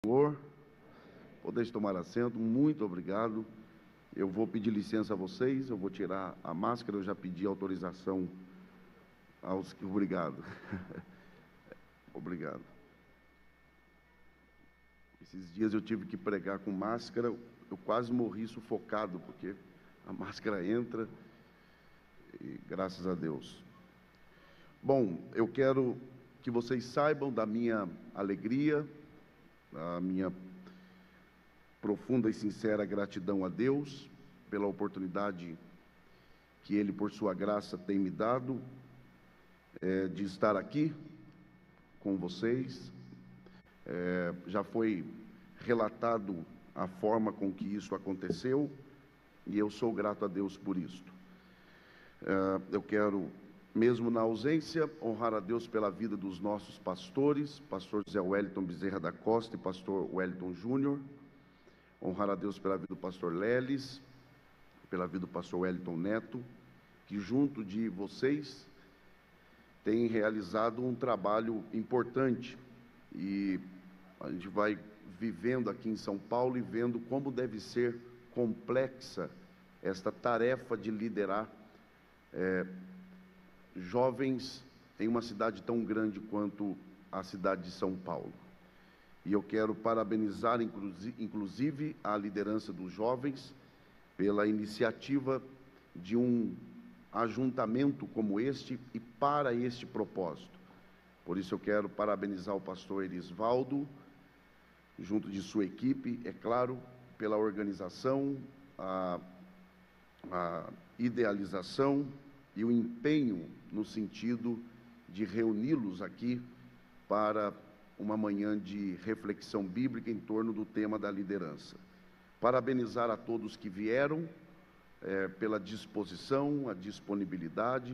Senhor, podeis tomar assento, muito obrigado. Eu vou pedir licença a vocês, eu vou tirar a máscara, eu já pedi autorização aos que... Obrigado. Obrigado. Esses dias eu tive que pregar com máscara, eu quase morri sufocado, porque a máscara entra, e graças a Deus. Bom, eu quero que vocês saibam da minha alegria, a minha profunda e sincera gratidão a Deus pela oportunidade que Ele, por sua graça, tem me dado de estar aqui com vocês. Já foi relatado a forma com que isso aconteceu e eu sou grato a Deus por isto. Eu quero, mesmo na ausência, honrar a Deus pela vida dos nossos pastores, pastor Zé Wellington Bezerra da Costa e pastor Wellington Júnior, honrar a Deus pela vida do pastor Leles, pela vida do pastor Wellington Neto, que junto de vocês têm realizado um trabalho importante, e a gente vai vivendo aqui em São Paulo e vendo como deve ser complexa esta tarefa de liderar jovens em uma cidade tão grande quanto a cidade de São Paulo. E eu quero parabenizar, inclusive, a liderança dos jovens pela iniciativa de um ajuntamento como este e para este propósito. Por isso eu quero parabenizar o pastor Erisvaldo, junto de sua equipe, é claro, pela organização, a idealização e o empenho no sentido de reuni-los aqui para uma manhã de reflexão bíblica em torno do tema da liderança. Parabenizar a todos que vieram pela disposição, a disponibilidade.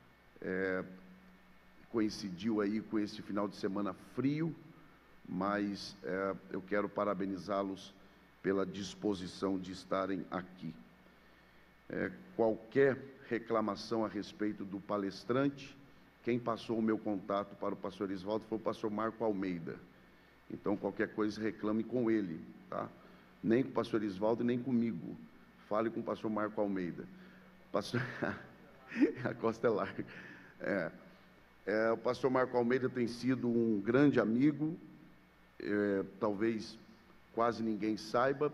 Coincidiu aí com esse final de semana frio, mas eu quero parabenizá-los pela disposição de estarem aqui. Qualquer reclamação a respeito do palestrante, quem passou o meu contato para o pastor Erisvaldo foi o pastor Marco Almeida. Então, qualquer coisa, reclame com ele, tá? Nem com o pastor Erisvaldo, nem comigo. Fale com o pastor Marco Almeida. Pastor... A costa é larga. O pastor Marco Almeida tem sido um grande amigo, talvez quase ninguém saiba.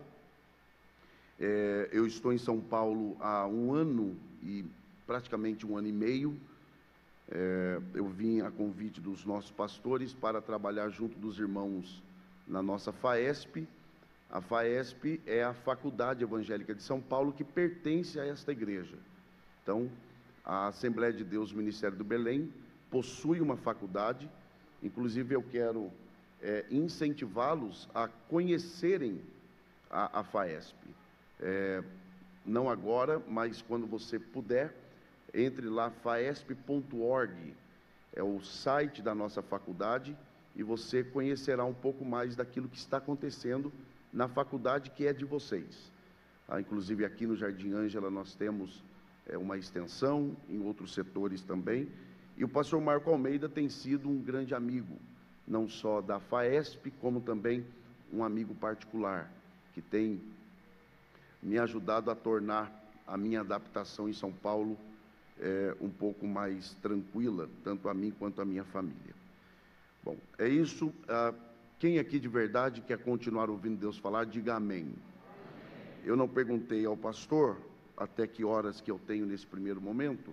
Eu estou em São Paulo há um ano e praticamente um ano e meio. Eu vim a convite dos nossos pastores para trabalhar junto dos irmãos na nossa FAESP. A FAESP é a Faculdade Evangélica de São Paulo, que pertence a esta igreja. Então, a Assembleia de Deus Ministério do Belém possui uma faculdade. Inclusive eu quero incentivá-los a conhecerem a FAESP. Não agora, mas quando você puder, entre lá, faesp.org, é o site da nossa faculdade, e você conhecerá um pouco mais daquilo que está acontecendo na faculdade que é de vocês. Inclusive aqui no Jardim Ângela nós temos uma extensão, em outros setores também, e o pastor Marco Almeida tem sido um grande amigo, não só da FAESP, como também um amigo particular, que tem me ajudado a tornar a minha adaptação em São Paulo um pouco mais tranquila, tanto a mim quanto a minha família. Bom, é isso. Quem aqui de verdade quer continuar ouvindo Deus falar, diga amém. Eu não perguntei ao pastor até que horas que eu tenho nesse primeiro momento.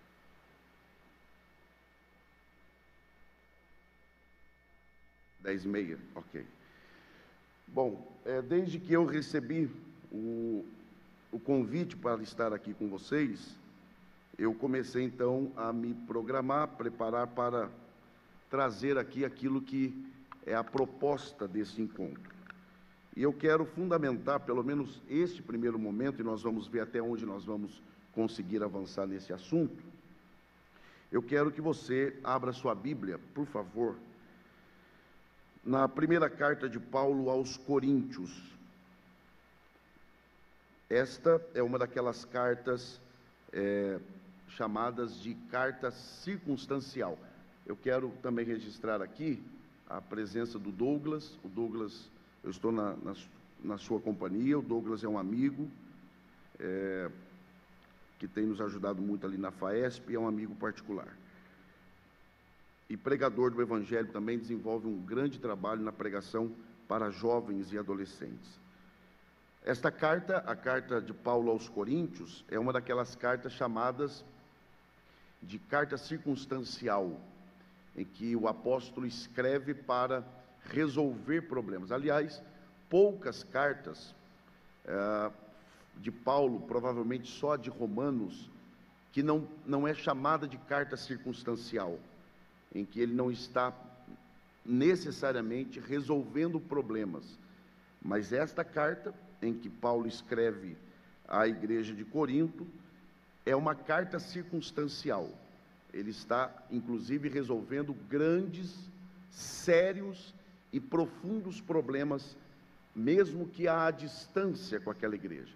10h30, ok. Bom, desde que eu recebi o convite para estar aqui com vocês, eu comecei então a me programar, preparar para trazer aqui aquilo que é a proposta desse encontro. E eu quero fundamentar, pelo menos este primeiro momento, e nós vamos ver até onde nós vamos conseguir avançar nesse assunto. Eu quero que você abra sua Bíblia, por favor, na primeira carta de Paulo aos Coríntios. Esta é uma daquelas cartas chamadas de carta circunstancial. Eu quero também registrar aqui a presença do Douglas. O Douglas Eu estou na sua companhia. O Douglas é um amigo que tem nos ajudado muito ali na FAESP, é um amigo particular. E pregador do Evangelho também, desenvolve um grande trabalho na pregação para jovens e adolescentes. Esta carta, a carta de Paulo aos Coríntios, é uma daquelas cartas chamadas de carta circunstancial, em que o apóstolo escreve para resolver problemas. Aliás, poucas cartas de Paulo, provavelmente só a de Romanos, que não é chamada de carta circunstancial, em que ele não está necessariamente resolvendo problemas. Mas esta carta, em que Paulo escreve à igreja de Corinto, é uma carta circunstancial. Ele está, inclusive, resolvendo grandes, sérios e profundos problemas, mesmo que à distância com aquela igreja.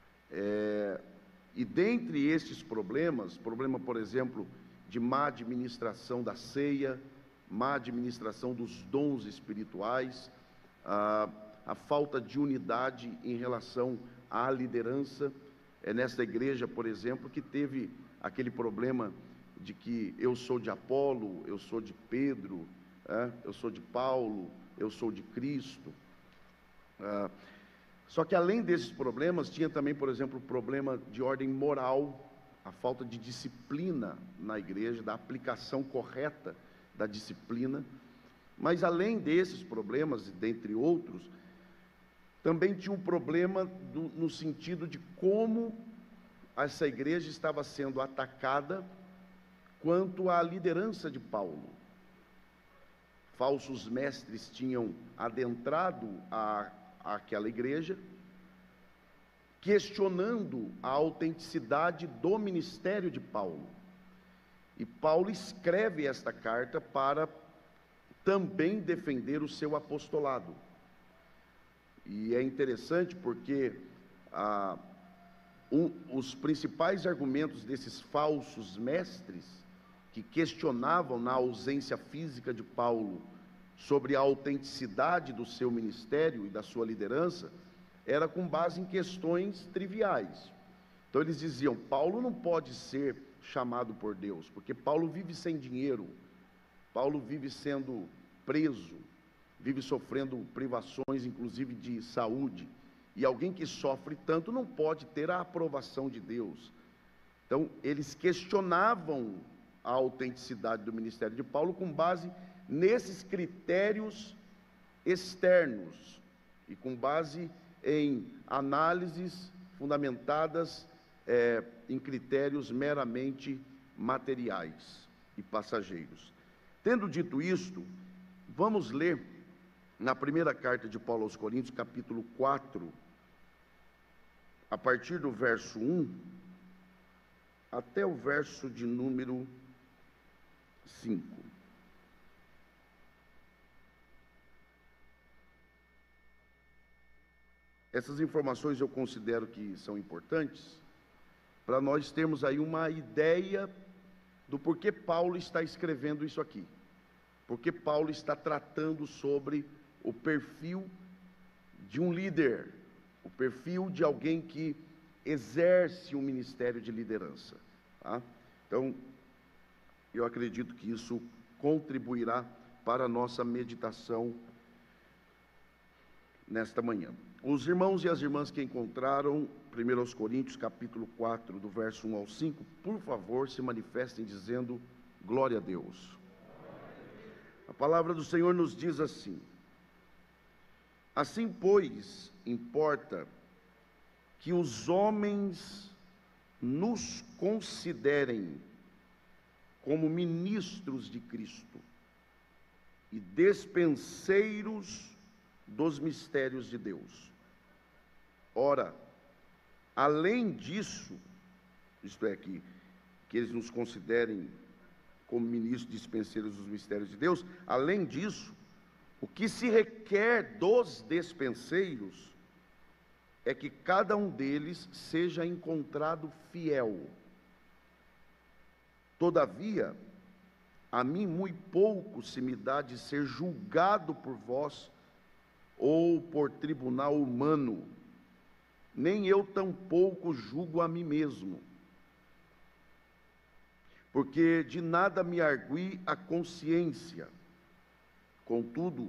E dentre estes problemas, problema, por exemplo, de má administração da ceia, má administração dos dons espirituais, a falta de unidade em relação à liderança. Nesta igreja, por exemplo, que teve aquele problema de que eu sou de Apolo, eu sou de Pedro, eu sou de Paulo, eu sou de Cristo. Só que além desses problemas, tinha também, por exemplo, o problema de ordem moral, a falta de disciplina na igreja, da aplicação correta da disciplina. Mas além desses problemas, dentre outros, também tinha um problema no sentido de como essa igreja estava sendo atacada quanto à liderança de Paulo. Falsos mestres tinham adentrado àquela igreja, questionando a autenticidade do ministério de Paulo. E Paulo escreve esta carta para também defender o seu apostolado. E é interessante porque os principais argumentos desses falsos mestres, que questionavam na ausência física de Paulo sobre a autenticidade do seu ministério e da sua liderança, era com base em questões triviais. Então eles diziam: Paulo não pode ser chamado por Deus, porque Paulo vive sem dinheiro, Paulo vive sendo preso, vive sofrendo privações, inclusive de saúde, e alguém que sofre tanto não pode ter a aprovação de Deus. Então eles questionavam a autenticidade do ministério de Paulo com base nesses critérios externos e com base em análises fundamentadas em critérios meramente materiais e passageiros. Tendo dito isto, vamos ler na primeira carta de Paulo aos Coríntios, capítulo 4, a partir do verso 1 até o verso de número 5. Essas informações eu considero que são importantes para nós termos aí uma ideia do porquê Paulo está escrevendo isso aqui, porque Paulo está tratando sobre o perfil de um líder, o perfil de alguém que exerce um ministério de liderança, tá? Então, eu acredito que isso contribuirá para a nossa meditação nesta manhã. Os irmãos e as irmãs que encontraram 1 Coríntios, capítulo 4, do verso 1 ao 5, por favor, se manifestem dizendo: glória a Deus. A palavra do Senhor nos diz assim: assim, pois, importa que os homens nos considerem como ministros de Cristo e despenseiros dos mistérios de Deus. Ora, além disso, isto é, que eles nos considerem como ministros dispenseiros dos mistérios de Deus, além disso, o que se requer dos despenseiros é que cada um deles seja encontrado fiel. Todavia, a mim muito pouco se me dá de ser julgado por vós ou por tribunal humano, nem eu tampouco julgo a mim mesmo, porque de nada me argui a consciência. Contudo,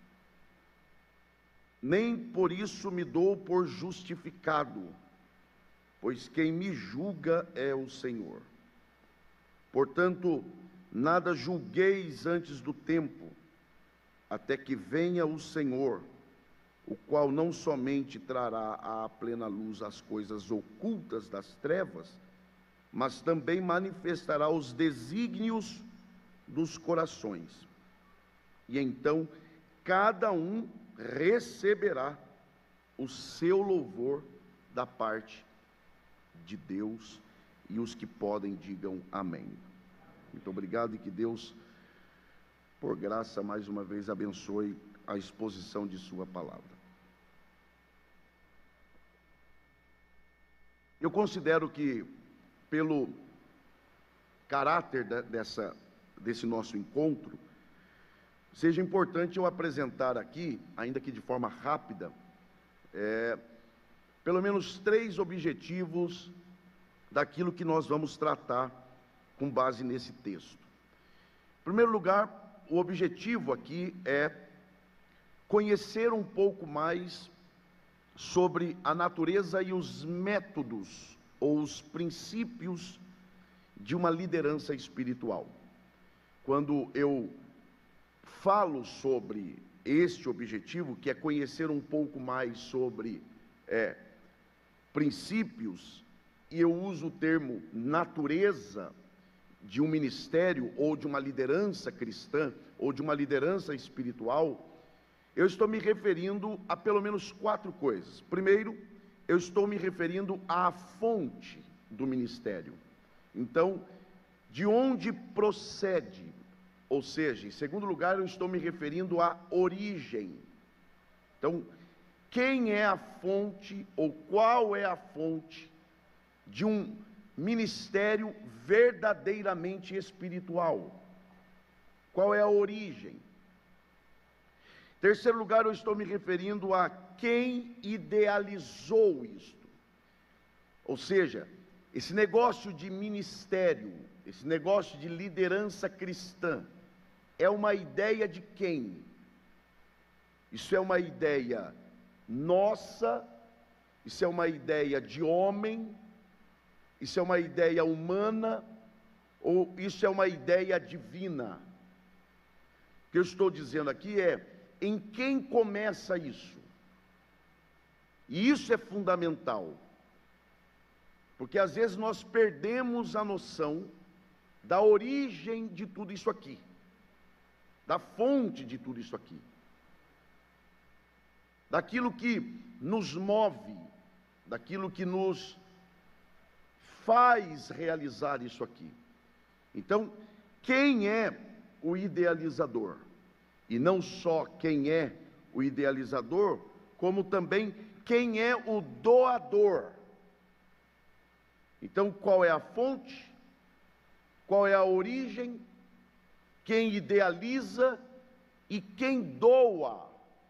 nem por isso me dou por justificado, pois quem me julga é o Senhor. Portanto, nada julgueis antes do tempo, até que venha o Senhor, o qual não somente trará à plena luz as coisas ocultas das trevas, mas também manifestará os desígnios dos corações. E então cada um receberá o seu louvor da parte de Deus, e os que podem digam amém. Muito obrigado, e que Deus, por graça, mais uma vez abençoe a exposição de sua palavra. Eu considero que, pelo caráter desse nosso encontro, seja importante eu apresentar aqui, ainda que de forma rápida, pelo menos 3 objetivos daquilo que nós vamos tratar com base nesse texto. Em primeiro lugar, o objetivo aqui é conhecer um pouco mais sobre a natureza e os métodos ou os princípios de uma liderança espiritual. Quando eu falo sobre este objetivo, que é conhecer um pouco mais sobre princípios, e eu uso o termo natureza de um ministério, ou de uma liderança cristã, ou de uma liderança espiritual, eu estou me referindo a pelo menos 4 coisas. Primeiro, eu estou me referindo à fonte do ministério. Então, de onde procede? Ou seja, em segundo lugar, eu estou me referindo à origem. Então, quem é a fonte, ou qual é a fonte de um ministério verdadeiramente espiritual? Qual é a origem? Em terceiro lugar, eu estou me referindo a quem idealizou isto. Ou seja, esse negócio de ministério, esse negócio de liderança cristã, é uma ideia de quem? Isso é uma ideia nossa? Isso é uma ideia de homem? Isso é uma ideia humana? Ou isso é uma ideia divina? O que eu estou dizendo aqui é, em quem começa isso? E isso é fundamental, porque às vezes nós perdemos a noção da origem de tudo isso aqui, da fonte de tudo isso aqui, daquilo que nos move, daquilo que nos faz realizar isso aqui. Então, quem é o idealizador? E não só quem é o idealizador, como também quem é o doador. Então, qual é a fonte? Qual é a origem? Quem idealiza e quem doa?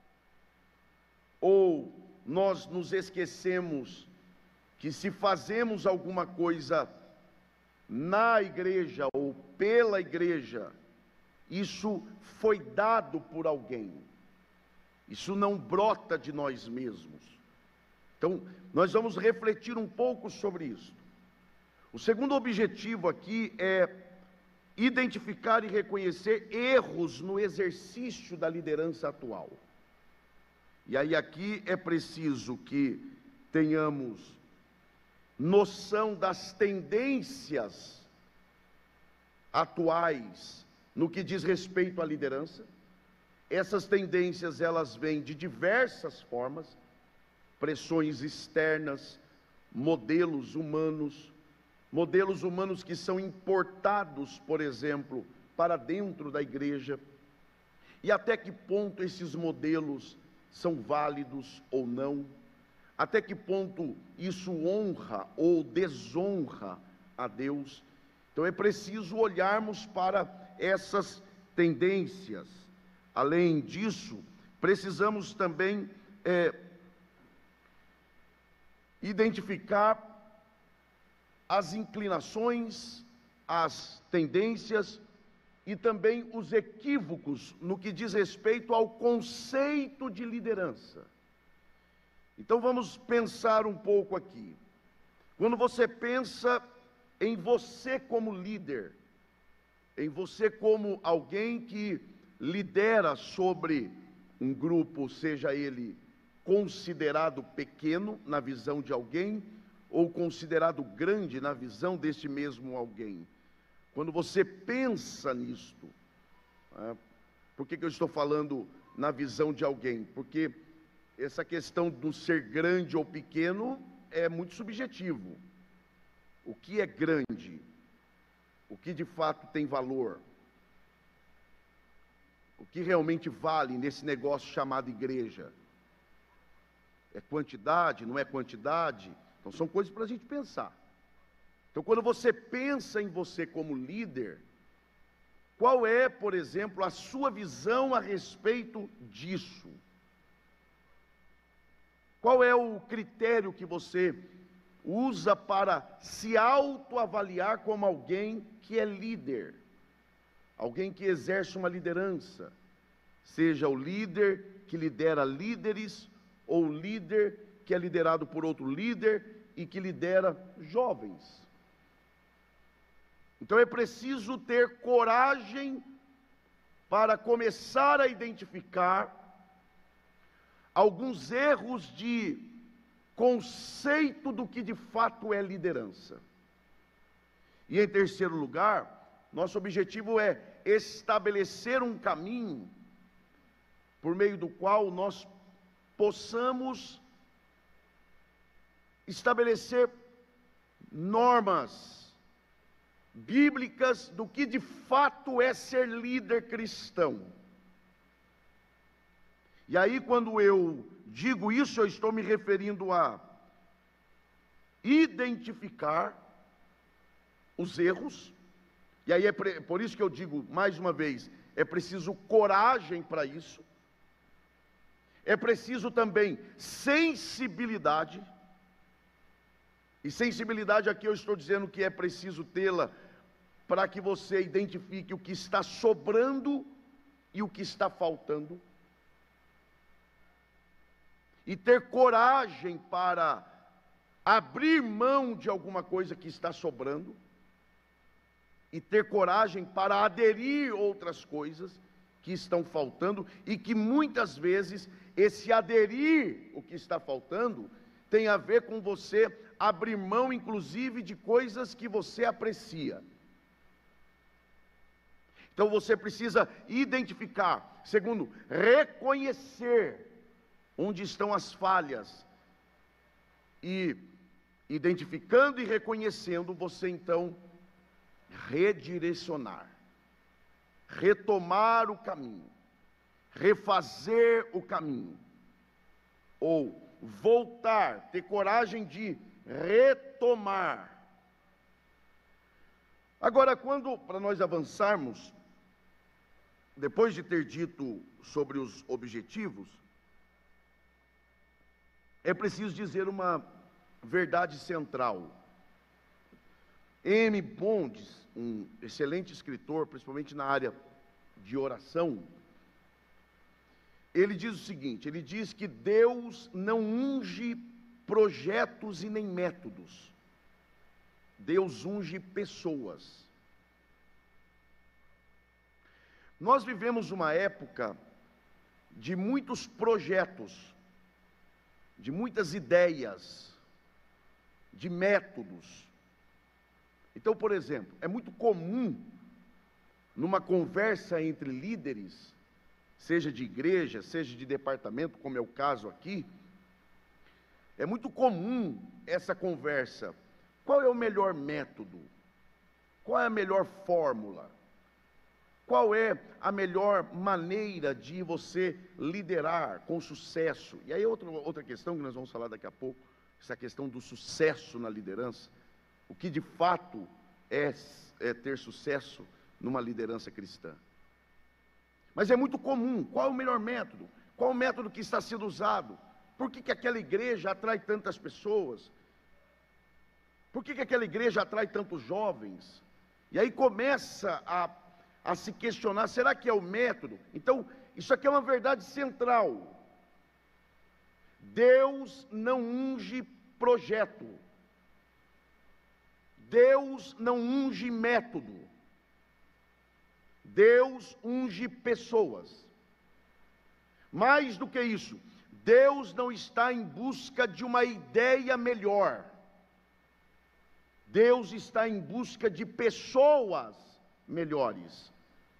Ou nós nos esquecemos que, se fazemos alguma coisa na igreja ou pela igreja, isso foi dado por alguém, isso não brota de nós mesmos. Então, nós vamos refletir um pouco sobre isso. O segundo objetivo aqui é identificar e reconhecer erros no exercício da liderança atual. E aí aqui é preciso que tenhamos noção das tendências atuais no que diz respeito à liderança. Essas tendências, elas vêm de diversas formas: pressões externas, modelos humanos que são importados, por exemplo, para dentro da igreja, e até que ponto esses modelos são válidos ou não, até que ponto isso honra ou desonra a Deus. Então é preciso olharmos para essas tendências. Além disso, precisamos também identificar as inclinações, as tendências e também os equívocos no que diz respeito ao conceito de liderança. Então vamos pensar um pouco aqui. Quando você pensa em você como líder, em você como alguém que lidera sobre um grupo, seja ele considerado pequeno na visão de alguém, ou considerado grande na visão deste mesmo alguém. Quando você pensa nisto, por que eu estou falando na visão de alguém? Porque essa questão do ser grande ou pequeno é muito subjetivo. O que é grande? O que de fato tem valor? O que realmente vale nesse negócio chamado igreja? É quantidade, não é quantidade? Então são coisas para a gente pensar. Então quando você pensa em você como líder, qual é, por exemplo, a sua visão a respeito disso? Qual é o critério que você usa para se autoavaliar como alguém que é líder? Alguém que exerce uma liderança, seja o líder que lidera líderes, ou o líder que é liderado por outro líder e que lidera jovens. Então é preciso ter coragem para começar a identificar alguns erros de conceito do que de fato é liderança. E em terceiro lugar, nosso objetivo é estabelecer um caminho por meio do qual nós possamos estabelecer normas bíblicas do que de fato é ser líder cristão. E aí, quando eu digo isso, eu estou me referindo a identificar os erros, e aí é por isso que eu digo, mais uma vez, é preciso coragem para isso, é preciso também sensibilidade, e sensibilidade aqui eu estou dizendo que é preciso tê-la para que você identifique o que está sobrando e o que está faltando, e ter coragem para abrir mão de alguma coisa que está sobrando, e ter coragem para aderir outras coisas que estão faltando, e que muitas vezes esse aderir o que está faltando tem a ver com você abrir mão inclusive de coisas que você aprecia. Então você precisa identificar, segundo, reconhecer onde estão as falhas, e identificando e reconhecendo, você então redirecionar, retomar o caminho, refazer o caminho, ou voltar, ter coragem de retomar. Agora, para nós avançarmos, depois de ter dito sobre os objetivos, é preciso dizer uma verdade central. M. Bondes, um excelente escritor, principalmente na área de oração, ele diz o seguinte, ele diz que Deus não unge projetos e nem métodos, Deus unge pessoas. Nós vivemos uma época de muitos projetos, de muitas ideias, de métodos. Então, por exemplo, é muito comum, numa conversa entre líderes, seja de igreja, seja de departamento, como é o caso aqui, é muito comum essa conversa. Qual é o melhor método? Qual é a melhor fórmula? Qual é a melhor maneira de você liderar com sucesso? E aí outra questão que nós vamos falar daqui a pouco, essa questão do sucesso na liderança, o que de fato é ter sucesso numa liderança cristã. Mas é muito comum, qual é o melhor método? Qual o método que está sendo usado? Por que aquela igreja atrai tantas pessoas? Por que aquela igreja atrai tantos jovens? E aí começa a se questionar, será que é o método? Então, isso aqui é uma verdade central. Deus não unge projeto. Deus não unge método. Deus unge pessoas. Mais do que isso, Deus não está em busca de uma ideia melhor. Deus está em busca de pessoas melhores.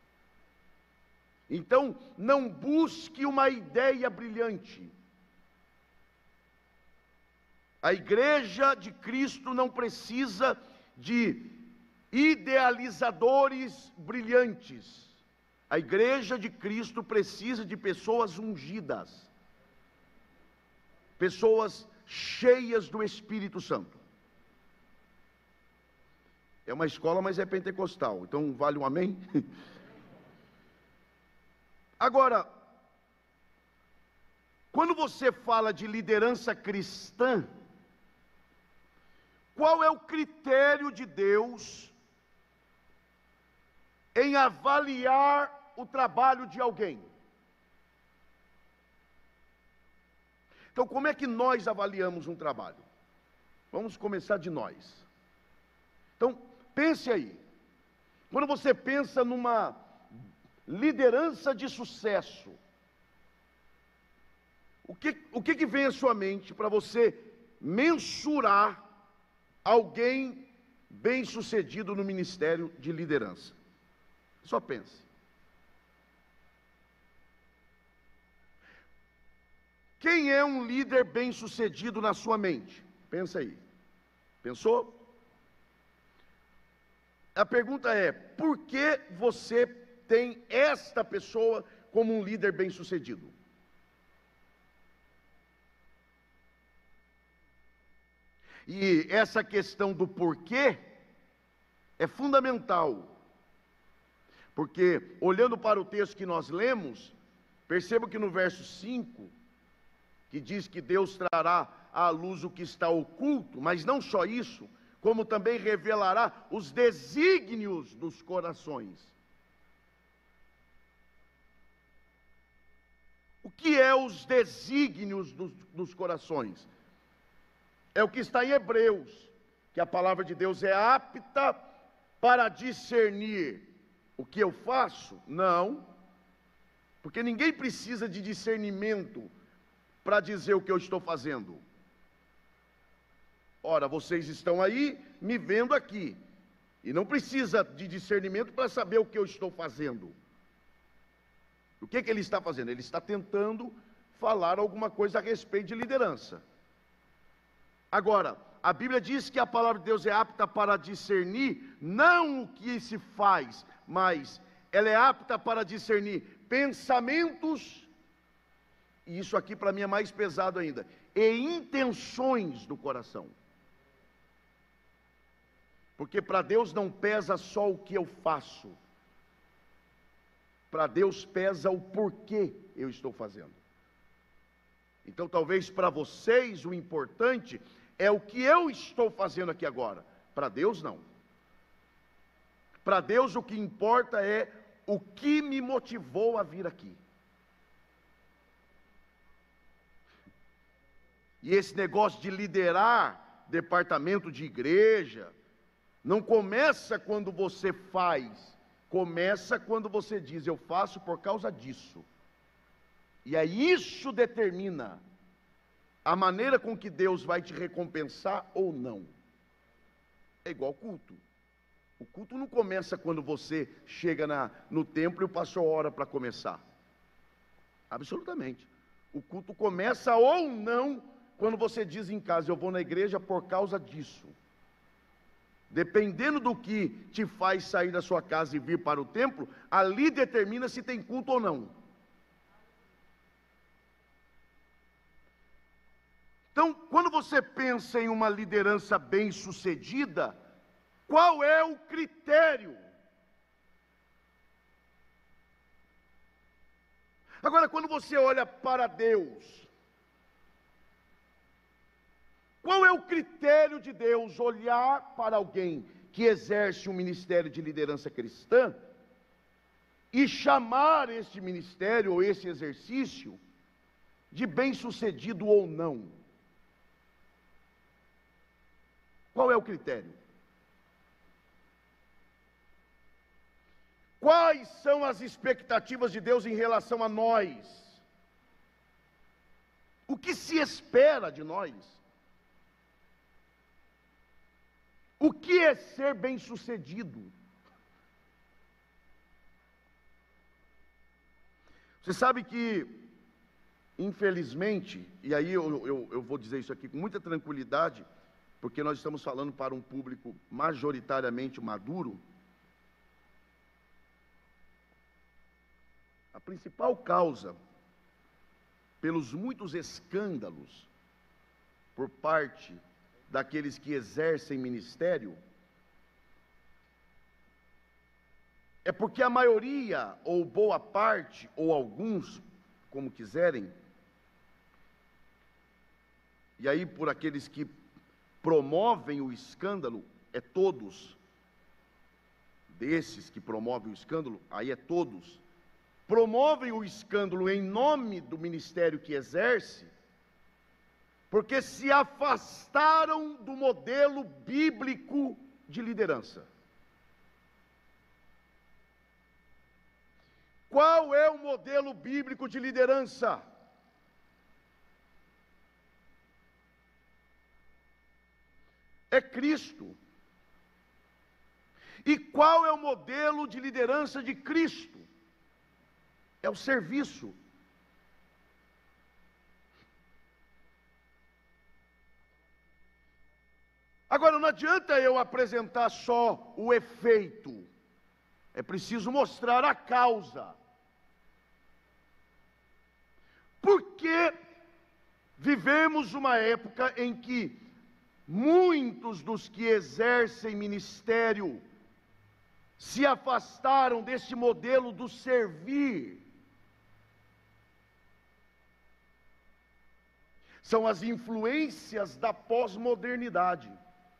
Então, não busque uma ideia brilhante. A igreja de Cristo não precisa de idealizadores brilhantes. A igreja de Cristo precisa de pessoas ungidas, pessoas cheias do Espírito Santo. É uma escola, mas é pentecostal, então vale um amém? Agora, quando você fala de liderança cristã, qual é o critério de Deus em avaliar o trabalho de alguém? Então, como é que nós avaliamos um trabalho? Vamos começar de nós. Então, pense aí. Quando você pensa numa liderança de sucesso, o que vem à sua mente para você mensurar alguém bem-sucedido no ministério de liderança? Só pense. Quem é um líder bem-sucedido na sua mente? Pensa aí. Pensou? A pergunta é, por que você tem esta pessoa como um líder bem-sucedido? E essa questão do porquê é fundamental, porque olhando para o texto que nós lemos, perceba que no verso 5, que diz que Deus trará à luz o que está oculto, mas não só isso, como também revelará os desígnios dos corações. O que é os desígnios dos corações? É o que está em Hebreus, que a palavra de Deus é apta para discernir o que eu faço? Não, porque ninguém precisa de discernimento para dizer o que eu estou fazendo. Ora, vocês estão aí me vendo aqui, e não precisa de discernimento para saber o que eu estou fazendo. O que ele está fazendo? Ele está tentando falar alguma coisa a respeito de liderança. Agora, a Bíblia diz que a palavra de Deus é apta para discernir, não o que se faz, mas ela é apta para discernir pensamentos, e isso aqui para mim é mais pesado ainda, e intenções do coração. Porque para Deus não pesa só o que eu faço, para Deus pesa o porquê eu estou fazendo. Então talvez para vocês o importante é o que eu estou fazendo aqui agora. Para Deus não. Para Deus o que importa é o que me motivou a vir aqui. E esse negócio de liderar departamento de igreja não começa quando você faz, começa quando você diz, eu faço por causa disso. E aí isso determina a maneira com que Deus vai te recompensar ou não. É igual culto. O culto não começa quando você chega no templo e o pastor ora para começar. Absolutamente. O culto começa ou não quando você diz em casa, eu vou na igreja por causa disso. Dependendo do que te faz sair da sua casa e vir para o templo, ali determina se tem culto ou não. Então, quando você pensa em uma liderança bem-sucedida, qual é o critério? Agora, quando você olha para Deus, qual é o critério de Deus olhar para alguém que exerce um ministério de liderança cristã e chamar este ministério ou esse exercício de bem-sucedido ou não? Qual é o critério? Quais são as expectativas de Deus em relação a nós? O que se espera de nós? O que é ser bem-sucedido? Você sabe que, infelizmente, e aí eu vou dizer isso aqui com muita tranquilidade, porque nós estamos falando para um público majoritariamente maduro. A principal causa pelos muitos escândalos por parte daqueles que exercem ministério é porque a maioria, ou boa parte, ou alguns, como quiserem, e aí por aqueles que promovem o escândalo, é todos, desses que promovem o escândalo, aí é todos, promovem o escândalo em nome do ministério que exerce, porque se afastaram do modelo bíblico de liderança. Qual é o modelo bíblico de liderança? É Cristo. E qual é o modelo de liderança de Cristo? É o serviço. Agora, não adianta eu apresentar só o efeito, é preciso mostrar a causa. Porque vivemos uma época em que muitos dos que exercem ministério se afastaram desse modelo do servir. São as influências da pós-modernidade.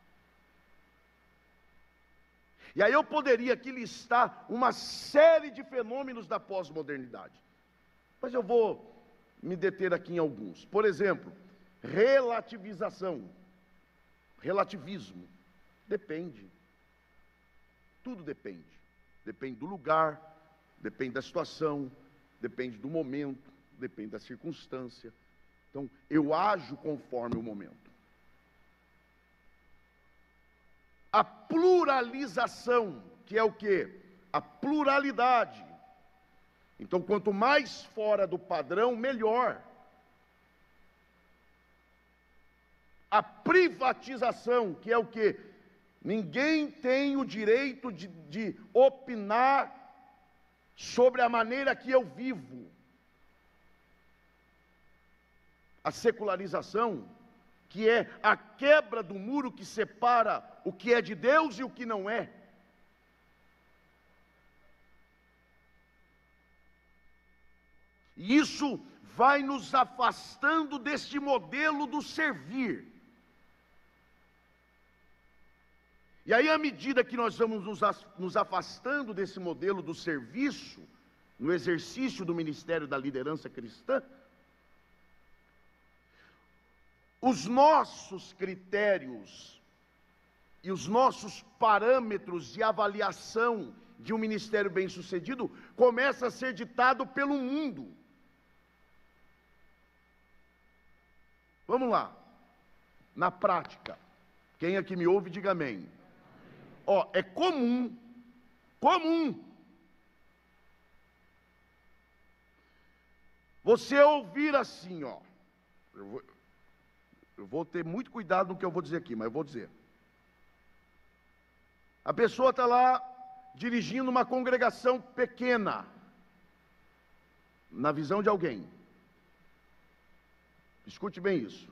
E aí eu poderia aqui listar uma série de fenômenos da pós-modernidade, mas eu vou me deter aqui em alguns. Por exemplo, relativização. Relativismo. Depende. Tudo depende. Depende do lugar, depende da situação, depende do momento, depende da circunstância. Então, eu ajo conforme o momento. A pluralização, que é o quê? A pluralidade. Então, quanto mais fora do padrão, melhor. A privatização, que é o quê? Ninguém tem o direito de opinar sobre a maneira que eu vivo. A secularização, que é a quebra do muro que separa o que é de Deus e o que não é. E isso vai nos afastando deste modelo do servir. E aí, à medida que nós vamos nos afastando desse modelo do serviço, no exercício do ministério da liderança cristã, os nossos critérios e os nossos parâmetros de avaliação de um ministério bem-sucedido começam a ser ditado pelo mundo. Vamos lá, na prática, quem aqui me ouve, diga amém. Ó, é comum, você ouvir assim, ó, eu vou ter muito cuidado no que eu vou dizer aqui, mas eu vou dizer. A pessoa está lá dirigindo uma congregação pequena, na visão de alguém. Escute bem isso.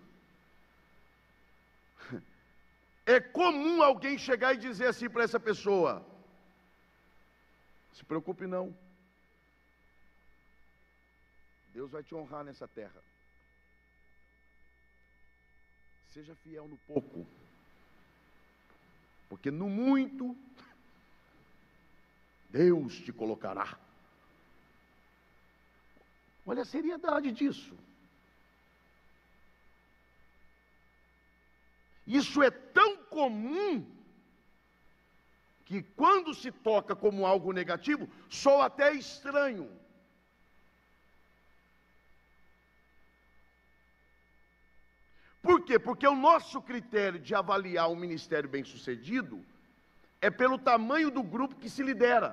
É comum alguém chegar e dizer assim para essa pessoa: se preocupe não. Deus vai te honrar nessa terra. Seja fiel no pouco, porque no muito Deus te colocará. Olha a seriedade disso. Isso é tão comum que quando se toca como algo negativo, soa até estranho. Por quê? Porque o nosso critério de avaliar um ministério bem-sucedido é pelo tamanho do grupo que se lidera.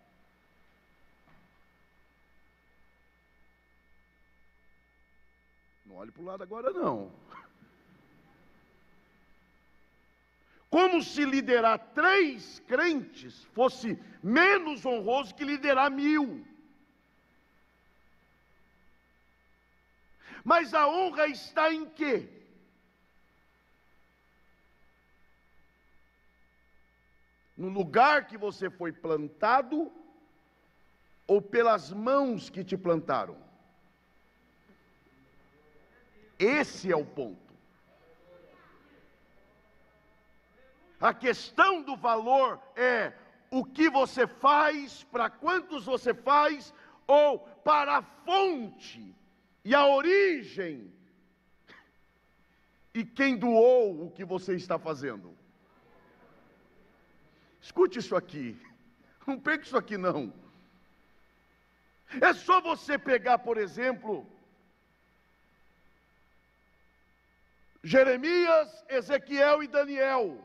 Não olhe para o lado agora, não. Como se liderar 3 crentes fosse menos honroso que liderar 1000. Mas a honra está em quê? No lugar que você foi plantado ou pelas mãos que te plantaram? Esse é o ponto. A questão do valor é o que você faz, para quantos você faz, ou para a fonte e a origem e quem doou o que você está fazendo. Escute isso aqui, não perca isso aqui não. É só você pegar, por exemplo, Jeremias, Ezequiel e Daniel.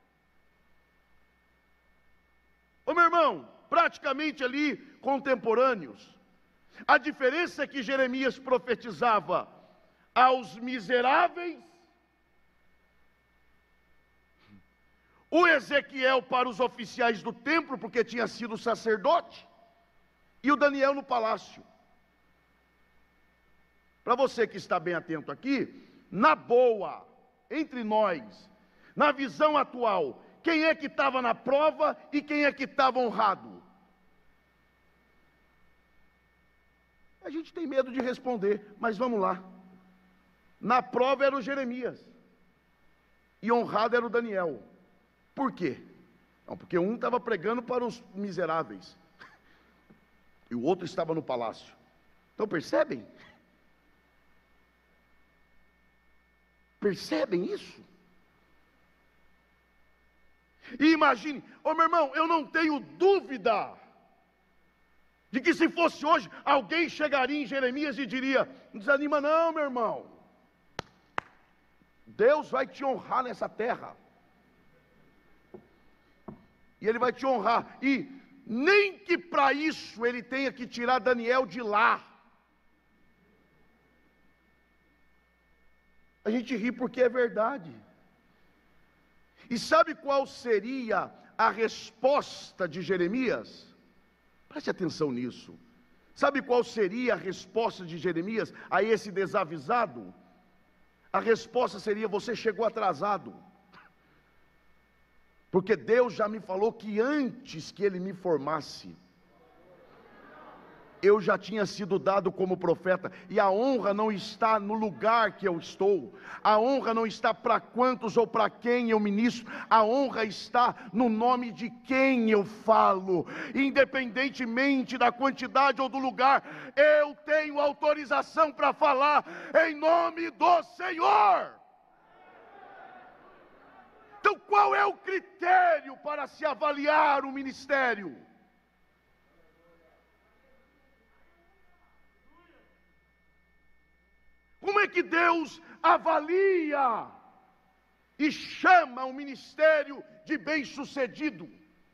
Ô meu irmão, praticamente ali contemporâneos. A diferença é que Jeremias profetizava aos miseráveis, o Ezequiel para os oficiais do templo, porque tinha sido sacerdote, e o Daniel no palácio. Para você que está bem atento aqui, na boa, entre nós, na visão atual, quem é que estava na prova e quem é que estava honrado? A gente tem medo de responder, mas vamos lá. Na prova era o Jeremias, e honrado era o Daniel. Por quê? Não, porque um estava pregando para os miseráveis, e o outro estava no palácio. Então percebem? Percebem isso? E imagine, ô meu irmão, eu não tenho dúvida de que se fosse hoje, alguém chegaria em Jeremias e diria: não desanima não, meu irmão, Deus vai te honrar nessa terra, e Ele vai te honrar, e nem que para isso Ele tenha que tirar Daniel de lá. A gente ri porque é verdade. E sabe qual seria a resposta de Jeremias? Preste atenção nisso. Sabe qual seria a resposta de Jeremias a esse desavisado? A resposta seria: você chegou atrasado. Porque Deus já me falou que antes que Ele me formasse, eu já tinha sido dado como profeta, e a honra não está no lugar que eu estou, a honra não está para quantos ou para quem eu ministro, a honra está no nome de quem eu falo, independentemente da quantidade ou do lugar, eu tenho autorização para falar em nome do Senhor. Então qual é o critério para se avaliar o ministério? Como é que Deus avalia e chama o ministério de bem-sucedido?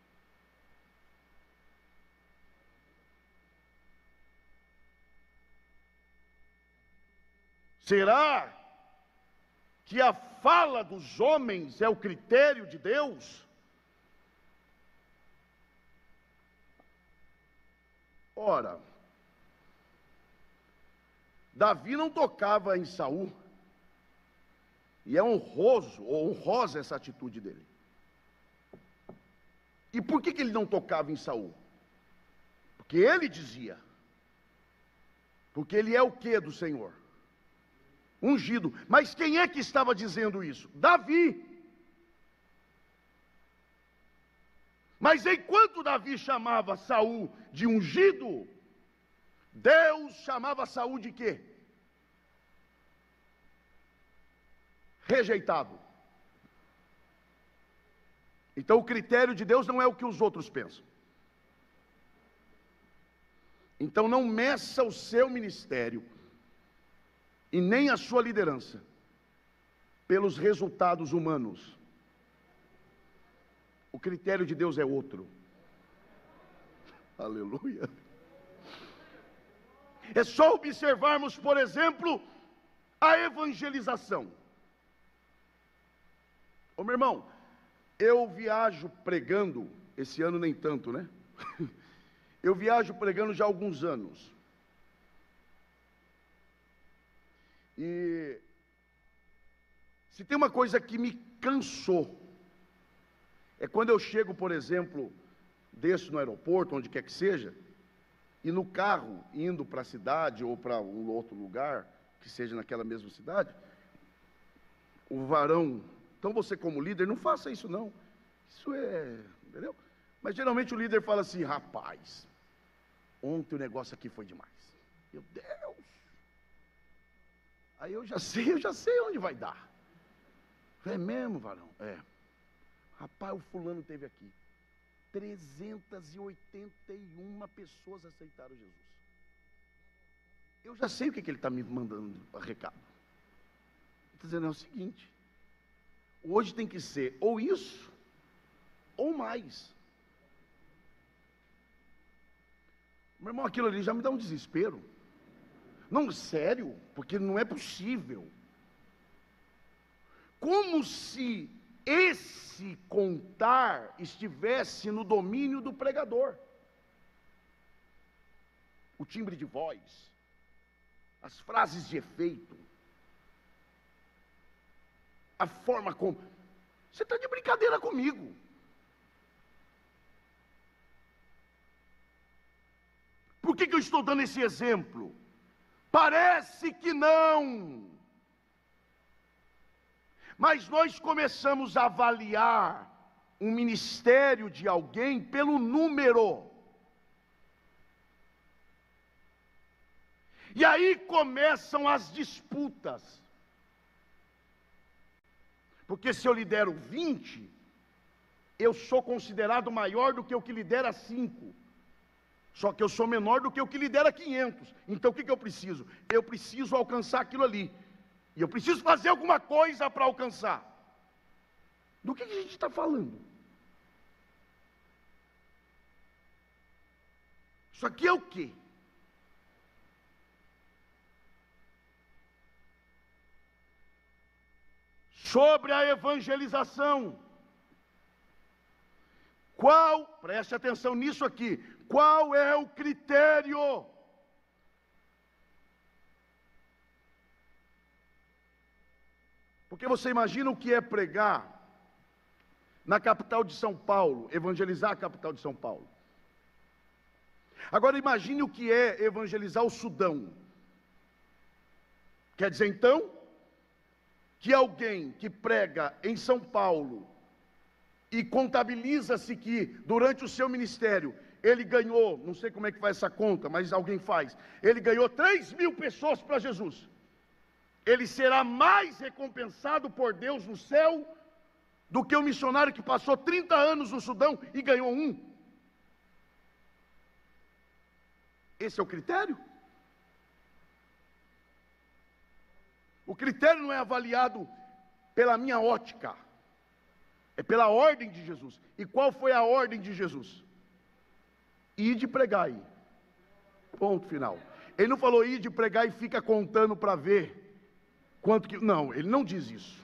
Será que a fala dos homens é o critério de Deus? Ora, Davi não tocava em Saul, e é honrosa essa atitude dele. E por que ele não tocava em Saul? Porque ele dizia: Porque ele é o que do Senhor? Ungido. Mas quem é que estava dizendo isso? Davi. Mas enquanto Davi chamava Saul de ungido, Deus chamava Saul de quê? Rejeitado. Então o critério de Deus não é o que os outros pensam. Então não meça o seu ministério e nem a sua liderança pelos resultados humanos. O critério de Deus é outro. Aleluia. É só observarmos, por exemplo, a evangelização. Ô meu irmão, eu viajo pregando, esse ano nem tanto, né? Eu viajo pregando já há alguns anos. E se tem uma coisa que me cansou, é quando eu chego, por exemplo, desço no aeroporto, onde quer que seja, e no carro, indo para a cidade ou para um outro lugar, que seja naquela mesma cidade, o varão, então você como líder, não faça isso não, isso é, entendeu? Mas geralmente o líder fala assim, rapaz, ontem o negócio aqui foi demais, meu Deus, aí eu já sei onde vai dar. É mesmo, varão? É. Rapaz, o fulano teve aqui. 381 pessoas aceitaram Jesus. Eu já sei o que ele está me mandando a recado. Ele está dizendo, é o seguinte, hoje tem que ser ou isso, ou mais. Meu irmão, aquilo ali já me dá um desespero. Não, sério, porque não é possível. Como se esse contar estivesse no domínio do pregador. O timbre de voz, as frases de efeito, a forma como... Você está de brincadeira comigo. Por que eu estou dando esse exemplo? Parece que não. Mas nós começamos a avaliar um ministério de alguém pelo número. E aí começam as disputas. Porque se eu lidero 20, eu sou considerado maior do que o que lidera 5. Só que eu sou menor do que o que lidera 500. Então o que eu preciso? Eu preciso alcançar aquilo ali. E eu preciso fazer alguma coisa para alcançar. Do que a gente está falando? Isso aqui é o quê? Sobre a evangelização. Preste atenção nisso aqui, qual é o critério? Porque você imagina o que é pregar na capital de São Paulo, evangelizar a capital de São Paulo. Agora imagine o que é evangelizar o Sudão. Quer dizer então, que alguém que prega em São Paulo, e contabiliza-se que durante o seu ministério, ele ganhou, não sei como é que faz essa conta, mas alguém faz, ele ganhou 3.000 pessoas para Jesus. Ele será mais recompensado por Deus no céu do que o missionário que passou 30 anos no Sudão e ganhou 1. Esse é o critério? O critério não é avaliado pela minha ótica, é pela ordem de Jesus. E qual foi a ordem de Jesus? Ide pregai. Ponto final. Ele não falou ide pregai e fica contando para ver quanto que... Não, ele não diz isso.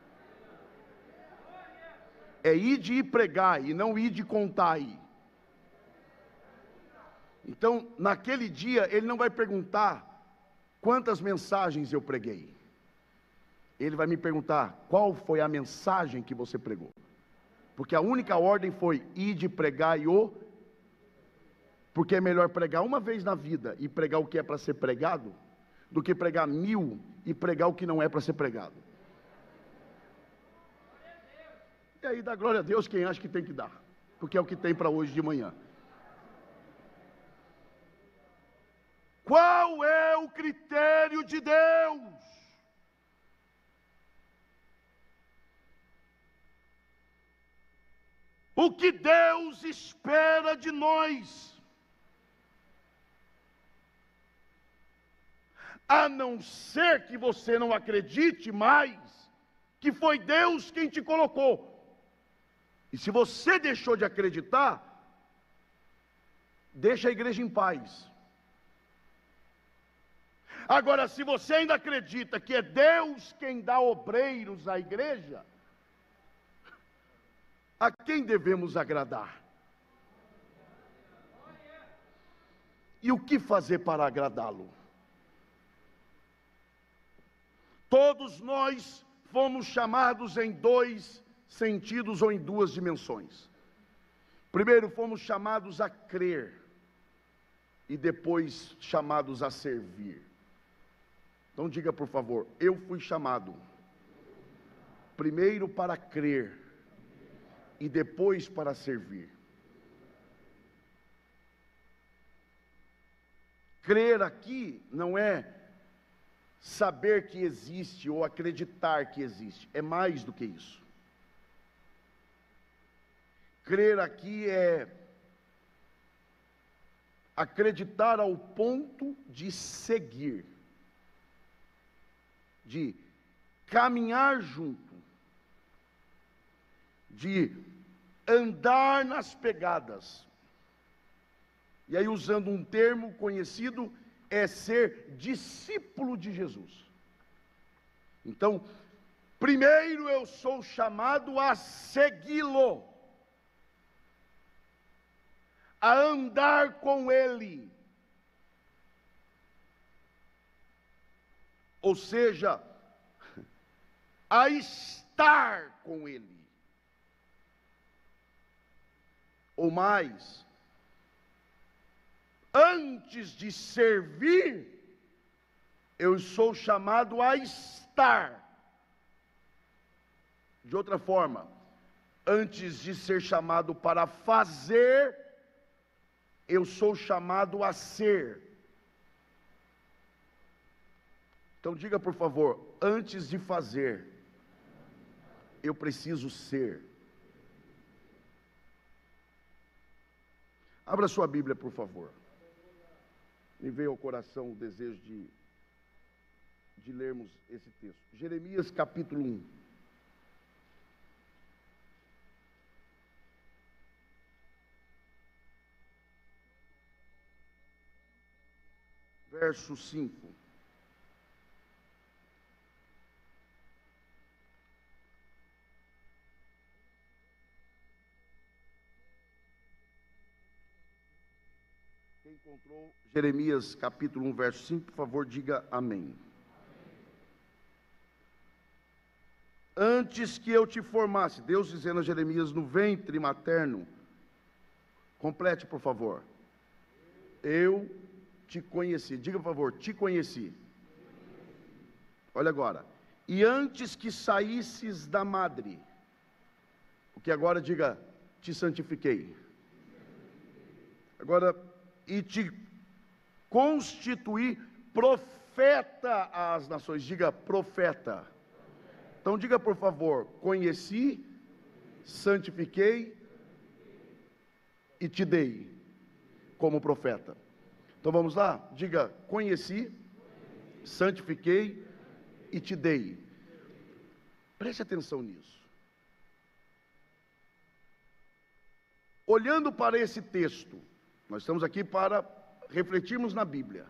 É ide e pregai, e não ide contai. Então, naquele dia, ele não vai perguntar quantas mensagens eu preguei. Ele vai me perguntar qual foi a mensagem que você pregou. Porque a única ordem foi ide pregai o... Porque é melhor pregar uma vez na vida e pregar o que é para ser pregado, do que pregar 1000 e pregar o que não é para ser pregado. E aí dá glória a Deus quem acha que tem que dar, porque é o que tem para hoje de manhã. Qual é o critério de Deus? O que Deus espera de nós? A não ser que você não acredite mais que foi Deus quem te colocou. E se você deixou de acreditar, deixa a igreja em paz. Agora, se você ainda acredita que é Deus quem dá obreiros à igreja, a quem devemos agradar? E o que fazer para agradá-lo? Todos nós fomos chamados em 2 sentidos ou em 2 dimensões. Primeiro, fomos chamados a crer, e depois chamados a servir. Então diga, por favor, eu fui chamado primeiro para crer e depois para servir. Crer aqui não é saber que existe ou acreditar que existe, é mais do que isso. Crer aqui é acreditar ao ponto de seguir, de caminhar junto, de andar nas pegadas. E aí, usando um termo conhecido, é ser discípulo de Jesus. Então, primeiro eu sou chamado a segui-lo, a andar com ele. Ou seja, a estar com ele. Ou mais, antes de servir, eu sou chamado a estar. De outra forma, antes de ser chamado para fazer, eu sou chamado a ser. Então diga, por favor, antes de fazer, eu preciso ser. Abra sua Bíblia, por favor. Me veio ao coração o desejo de lermos esse texto. Jeremias capítulo 1. Verso 5. Quem encontrou Jeremias capítulo 1, verso 5, por favor, diga amém. Antes que eu te formasse, Deus dizendo a Jeremias no ventre materno, complete, por favor. Eu te conheci, diga por favor, te conheci. Olha agora. E antes que saísses da madre, o que agora diga, te santifiquei. Agora, e te constituí profeta às nações, diga profeta. Então diga por favor, conheci, santifiquei e te dei como profeta. Então vamos lá, diga conheci, santifiquei e te dei. Preste atenção nisso. Olhando para esse texto, nós estamos aqui para refletirmos na Bíblia.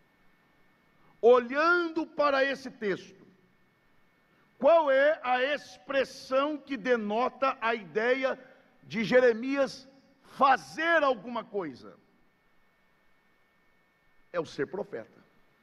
Olhando para esse texto, qual é a expressão que denota a ideia de Jeremias fazer alguma coisa? É o ser profeta.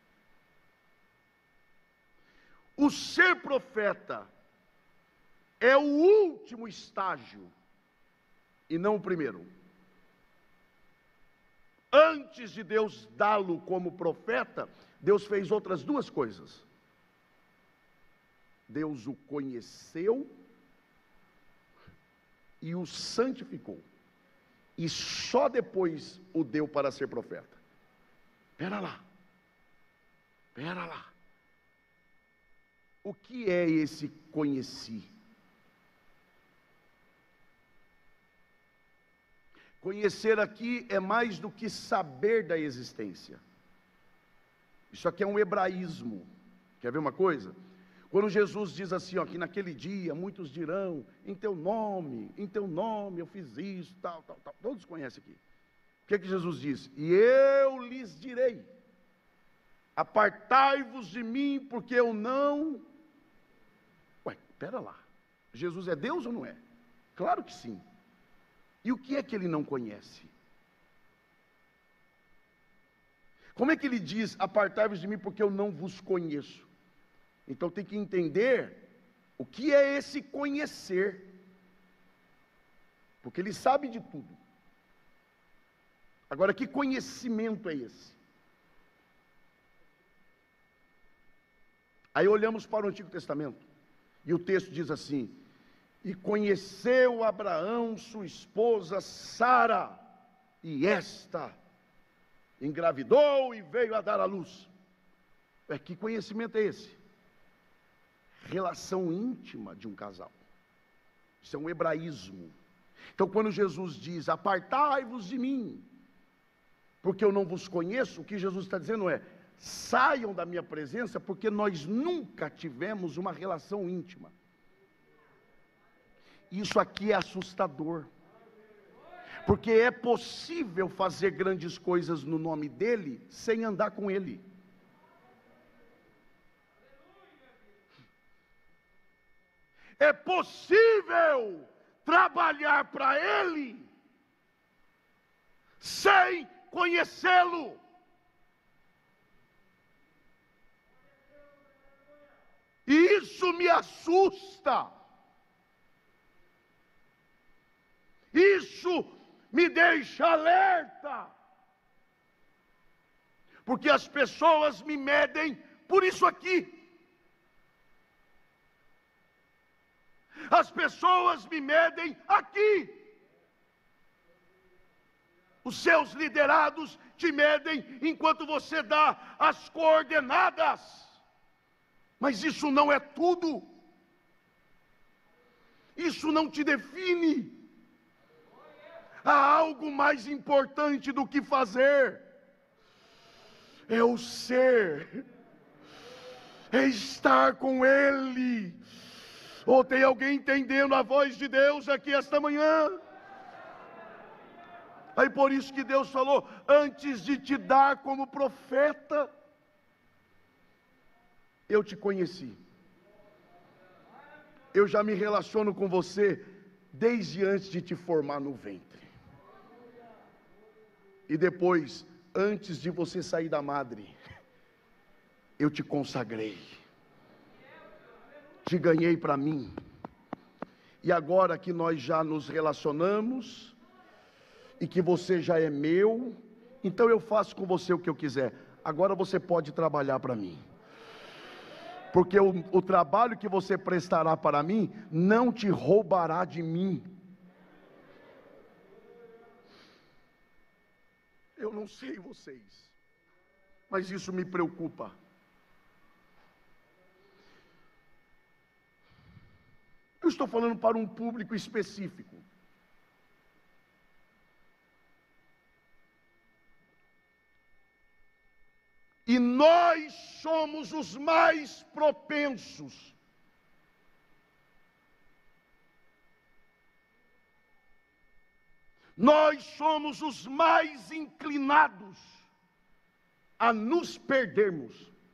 O ser profeta é o último estágio e não o primeiro. Antes de Deus dá-lo como profeta, Deus fez outras duas coisas. Deus o conheceu e o santificou. E só depois o deu para ser profeta. Pera lá. O que é esse conheci? Conhecer aqui é mais do que saber da existência. Isso aqui é um hebraísmo. Quer ver uma coisa? Quando Jesus diz assim, ó, que naquele dia muitos dirão, em teu nome eu fiz isso, tal. Todos conhecem aqui. O que é que Jesus diz? E eu lhes direi, apartai-vos de mim, porque eu não... Pera lá, Jesus é Deus ou não é? Claro que sim. E o que é que ele não conhece? Como é que ele diz, apartai-vos de mim, porque eu não vos conheço? Então tem que entender o que é esse conhecer, porque ele sabe de tudo. Agora, que conhecimento é esse? Aí olhamos para o Antigo Testamento, e o texto diz assim: e conheceu Abraão sua esposa Sara, e esta engravidou e veio a dar à luz. Que conhecimento é esse? Relação íntima de um casal. Isso é um hebraísmo. Então quando Jesus diz, apartai-vos de mim, porque eu não vos conheço, o que Jesus está dizendo é, saiam da minha presença, porque nós nunca tivemos uma relação íntima. Isso aqui é assustador, porque é possível fazer grandes coisas no nome dele, sem andar com ele. É possível trabalhar para ele, sem conhecê-lo. E isso me assusta. Isso me deixa alerta. Porque as pessoas me medem por isso aqui. As pessoas me medem aqui. Os seus liderados te medem enquanto você dá as coordenadas. Mas isso não é tudo. Isso não te define. Há algo mais importante do que fazer. É o ser. É estar com Ele. Ou tem alguém entendendo a voz de Deus aqui esta manhã? Aí por isso que Deus falou, antes de te dar como profeta, eu te conheci. Eu já me relaciono com você desde antes de te formar no ventre. E depois, antes de você sair da madre, eu te consagrei. Te ganhei para mim. E agora que nós já nos relacionamos, e que você já é meu, então eu faço com você o que eu quiser. Agora você pode trabalhar para mim. Porque o trabalho que você prestará para mim, não te roubará de mim. Eu não sei vocês, mas isso me preocupa. Eu estou falando para um público específico. E nós somos os mais propensos nós somos os mais inclinados a nos perdermos,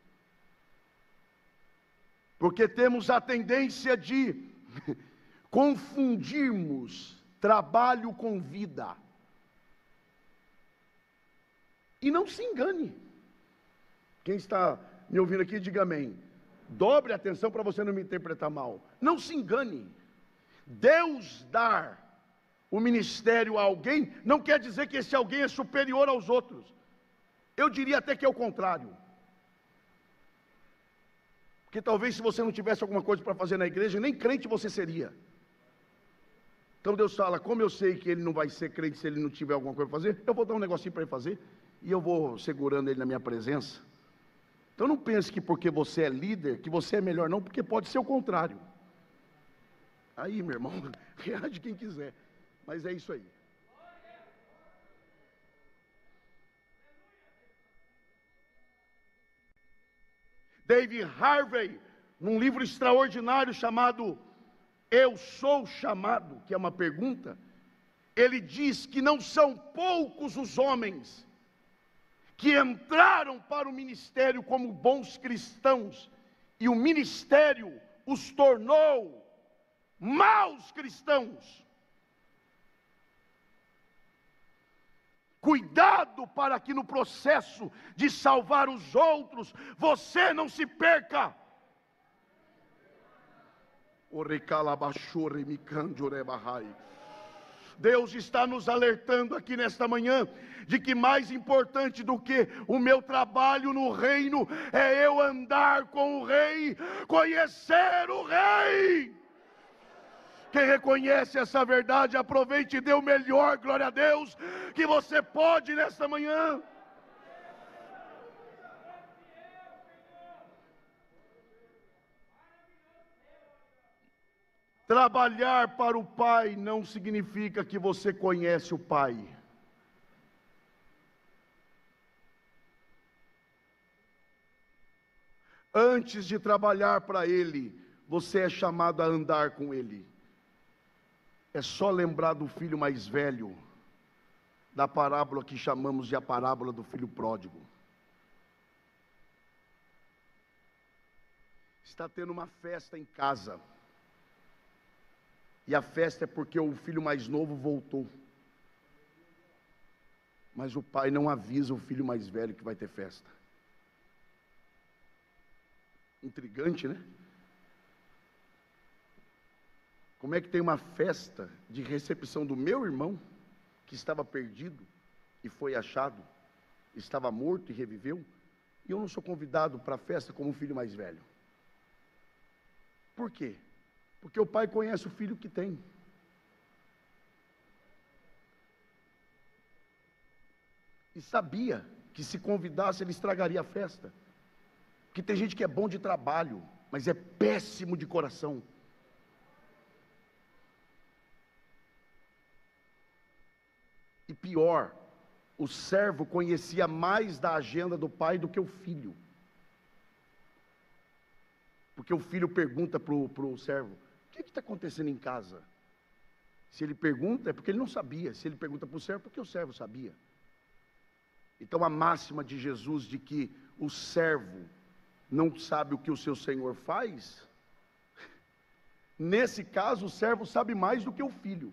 porque temos a tendência de confundirmos trabalho com vida. E não se engane. Quem está me ouvindo aqui, diga amém. Dobre a atenção para você não me interpretar mal. Não se engane. Deus dá o ministério a alguém, não quer dizer que esse alguém é superior aos outros. Eu diria até que é o contrário. Porque talvez se você não tivesse alguma coisa para fazer na igreja, nem crente você seria. Então Deus fala, como eu sei que ele não vai ser crente se ele não tiver alguma coisa para fazer, eu vou dar um negocinho para ele fazer, e eu vou segurando ele na minha presença. Então não pense que porque você é líder, que você é melhor, não, porque pode ser o contrário. Aí, meu irmão, reage quem quiser, mas é isso aí. David Harvey, num livro extraordinário chamado Eu Sou Chamado, que é uma pergunta, ele diz que não são poucos os homens que entraram para o ministério como bons cristãos, e o ministério os tornou maus cristãos. Cuidado para que no processo de salvar os outros, você não se perca. Deus está nos alertando aqui nesta manhã, de que mais importante do que o meu trabalho no reino, é eu andar com o rei, conhecer o rei. Quem reconhece essa verdade, aproveite e dê o melhor, glória a Deus, que você pode nesta manhã. Trabalhar para o Pai não significa que você conhece o Pai. Antes de trabalhar para Ele, você é chamado a andar com Ele. É só lembrar do filho mais velho, da parábola que chamamos de a parábola do filho pródigo. Está tendo uma festa em casa, e a festa é porque o filho mais novo voltou, mas o pai não avisa o filho mais velho que vai ter festa. Intrigante, né? Como é que tem uma festa de recepção do meu irmão, que estava perdido e foi achado, estava morto e reviveu, e eu não sou convidado para a festa como o filho mais velho? Por quê? Porque o pai conhece o filho que tem. E sabia que se convidasse ele estragaria a festa. Porque tem gente que é bom de trabalho, mas é péssimo de coração. E pior, o servo conhecia mais da agenda do pai do que o filho. Porque o filho pergunta para o servo, o que está acontecendo em casa? Se ele pergunta, é porque ele não sabia. Se ele pergunta para o servo, é porque o servo sabia. Então a máxima de Jesus de que o servo não sabe o que o seu senhor faz, nesse caso o servo sabe mais do que o filho.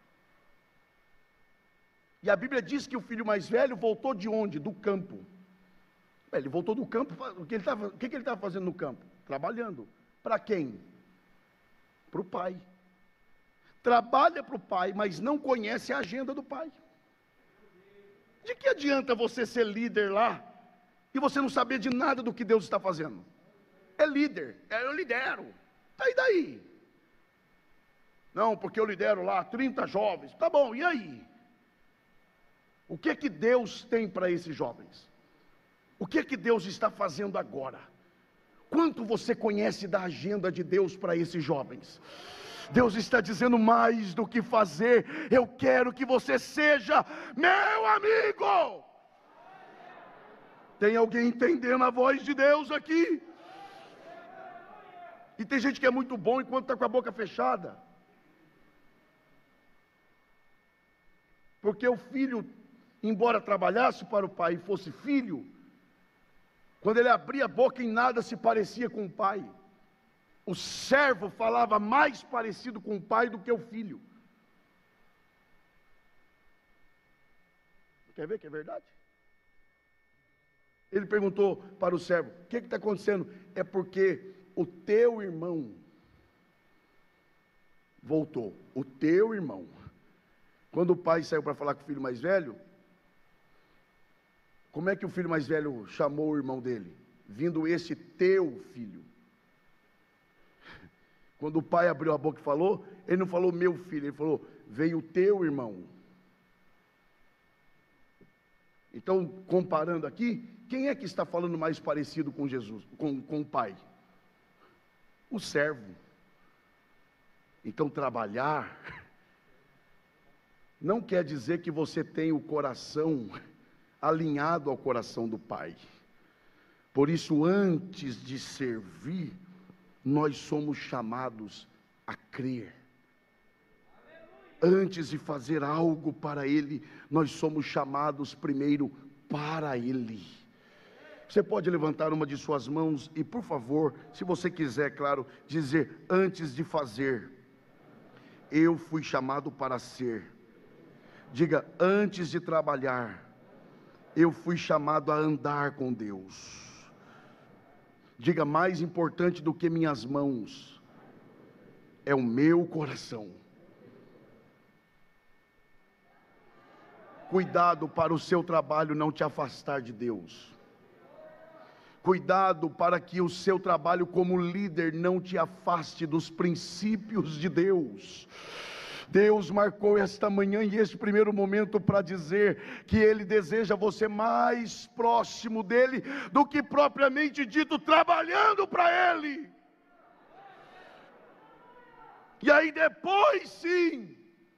E a Bíblia diz que o filho mais velho voltou de onde? Do campo. Ele voltou do campo, o que ele estava fazendo no campo? Trabalhando. Para quem? Para o pai. Trabalha para o pai, mas não conhece a agenda do pai. De que adianta você ser líder lá, e você não saber de nada do que Deus está fazendo? É líder, eu lidero, tá, e daí? Não, porque eu lidero lá 30 jovens, tá bom, e aí? O que é que Deus tem para esses jovens? O que é que Deus está fazendo agora? Quanto você conhece da agenda de Deus para esses jovens? Deus está dizendo mais do que fazer, eu quero que você seja meu amigo. Tem alguém entendendo a voz de Deus aqui? E tem gente que é muito bom enquanto está com a boca fechada. Porque o filho, embora trabalhasse para o pai e fosse filho, quando ele abria a boca, em nada se parecia com o pai. O servo falava mais parecido com o pai do que o filho. Quer ver que é verdade? Ele perguntou para o servo, o que está acontecendo? É porque o teu irmão voltou. O teu irmão. Quando o pai saiu para falar com o filho mais velho, como é que o filho mais velho chamou o irmão dele? Vindo esse teu filho. Quando o pai abriu a boca e falou, ele não falou meu filho, ele falou, veio o teu irmão. Então, comparando aqui, quem é que está falando mais parecido com Jesus, com o pai? O servo. Então, trabalhar não quer dizer que você tem o coração alinhado ao coração do pai. Por isso, antes de servir, nós somos chamados a crer. Antes de fazer algo para Ele, nós somos chamados primeiro para Ele. Você pode levantar uma de suas mãos e, por favor, se você quiser, claro, dizer, antes de fazer, eu fui chamado para ser. Diga, antes de trabalhar, eu fui chamado a andar com Deus. Diga, mais importante do que minhas mãos, é o meu coração. Cuidado para o seu trabalho não te afastar de Deus. Cuidado para que o seu trabalho como líder não te afaste dos princípios de Deus. Deus marcou esta manhã e este primeiro momento para dizer que Ele deseja você mais próximo dEle do que propriamente dito trabalhando para Ele. E aí depois sim,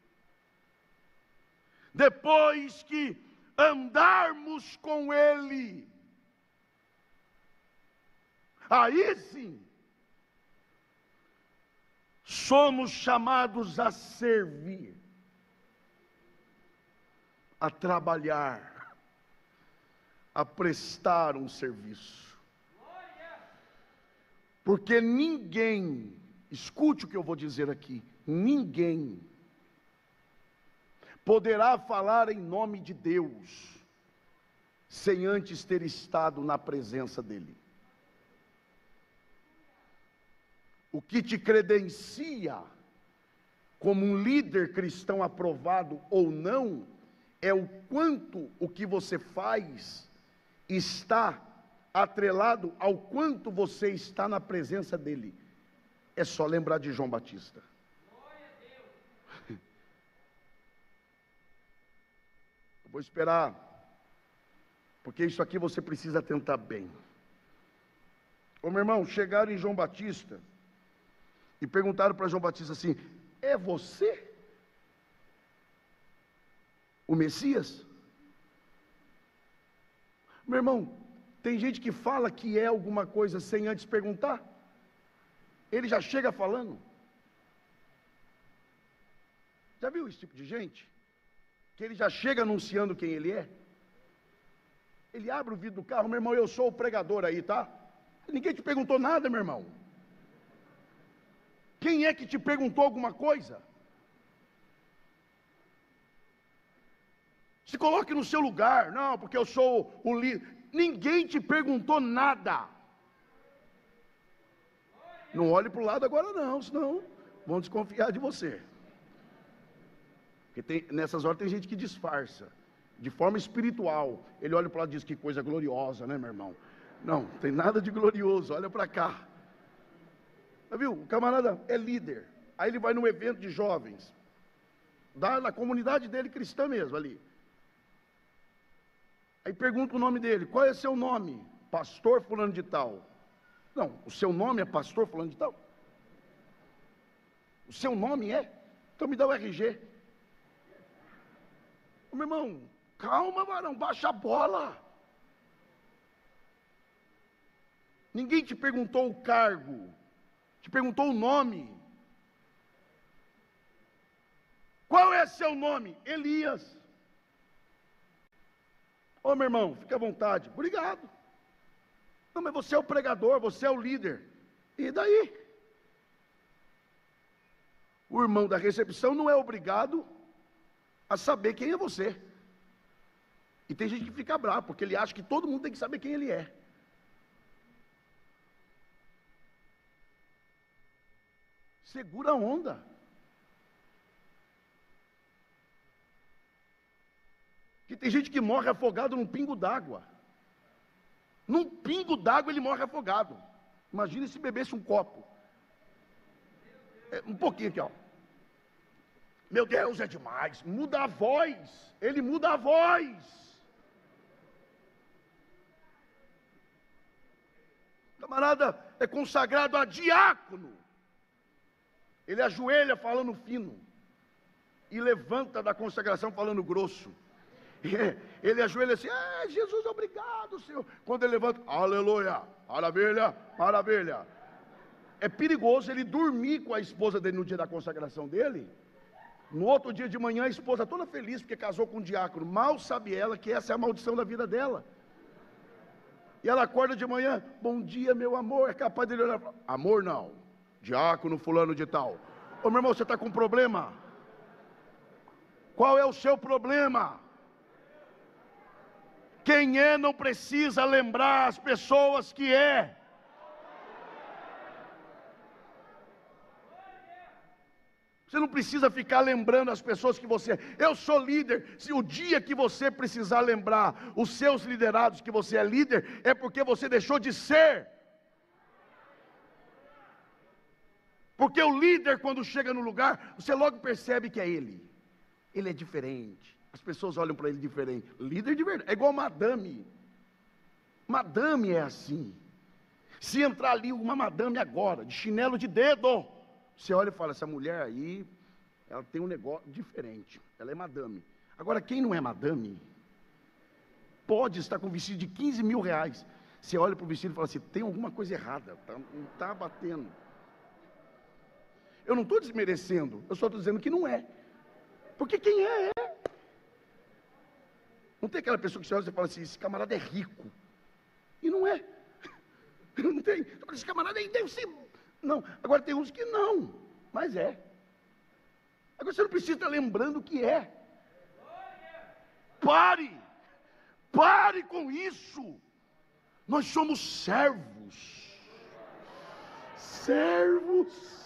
depois que andarmos com Ele, aí sim, somos chamados a servir, a trabalhar, a prestar um serviço. Porque ninguém, escute o que eu vou dizer aqui, ninguém poderá falar em nome de Deus sem antes ter estado na presença dEle. O que te credencia como um líder cristão aprovado ou não, é o quanto o que você faz está atrelado ao quanto você está na presença dEle. É só lembrar de João Batista. Eu vou esperar, porque isso aqui você precisa tentar bem. Ô meu irmão, chegaram em João Batista e perguntaram para João Batista assim: é você o Messias? Meu irmão, tem gente que fala que é alguma coisa sem antes perguntar. Ele já chega falando. Já viu esse tipo de gente? Que ele já chega anunciando quem ele é. Ele abre o vidro do carro: meu irmão, eu sou o pregador aí, tá? Ninguém te perguntou nada, meu irmão. Quem é que te perguntou alguma coisa? Se coloque no seu lugar. Não, porque eu sou o líder. Ninguém te perguntou nada. Não olhe para o lado agora não, senão vão desconfiar de você. Porque nessas horas tem gente que disfarça, de forma espiritual. Ele olha para o lado e diz: que coisa gloriosa, né, meu irmão? Não, tem nada de glorioso, olha para cá. Viu? O camarada é líder. Aí ele vai num evento de jovens, na comunidade dele cristã mesmo ali. Aí pergunta o nome dele: qual é seu nome? Pastor fulano de tal. Não, o seu nome é pastor fulano de tal? O seu nome é? Então me dá o RG. Meu irmão, calma, varão, baixa a bola. Ninguém te perguntou o cargo, te perguntou o nome. Qual é seu nome? Elias. Ô meu irmão, fica à vontade. Obrigado. Não, mas você é o pregador, você é o líder. E daí? O irmão da recepção não é obrigado a saber quem é você. E tem gente que fica bravo, porque ele acha que todo mundo tem que saber quem ele é. Segura a onda. Que tem gente que morre afogado num pingo d'água. Num pingo d'água ele morre afogado. Imagina se bebesse um copo. Um pouquinho aqui, ó. Meu Deus, é demais. Muda a voz. Ele muda a voz. Camarada é consagrado a diácono. Ele ajoelha falando fino. E levanta da consagração falando grosso. Ele ajoelha assim, Jesus, obrigado, Senhor. Quando ele levanta, aleluia, maravilha, maravilha. É perigoso ele dormir com a esposa dele no dia da consagração dele. No outro dia de manhã, a esposa toda feliz porque casou com um diácono. Mal sabe ela que essa é a maldição da vida dela. E ela acorda de manhã, bom dia, meu amor. É capaz dele olhar e falar, amor não, diácono fulano de tal. Ô meu irmão, você está com problema? Qual é o seu problema? Quem é não precisa lembrar as pessoas que é. Você não precisa ficar lembrando as pessoas que você é. Eu sou líder. Se o dia que você precisar lembrar os seus liderados que você é líder, é porque você deixou de ser. Porque o líder, quando chega no lugar, você logo percebe que é ele. Ele é diferente. As pessoas olham para ele diferente. Líder de verdade. É igual madame. Madame é assim. Se entrar ali uma madame agora, de chinelo de dedo, você olha e fala, essa mulher aí, ela tem um negócio diferente. Ela é madame. Agora, quem não é madame, pode estar com um vestido de 15 mil reais. Você olha para o vestido e fala assim, tem alguma coisa errada. Não está batendo. Eu não estou desmerecendo. Eu só estou dizendo que não é. Porque quem é, é. Não tem aquela pessoa que você olha e fala assim, esse camarada é rico. E não é. Não tem. Esse camarada aí deve ser... Não. Agora tem uns que não, mas é. Agora você não precisa estar lembrando o que é. Pare. Pare com isso. Nós somos servos. Servos.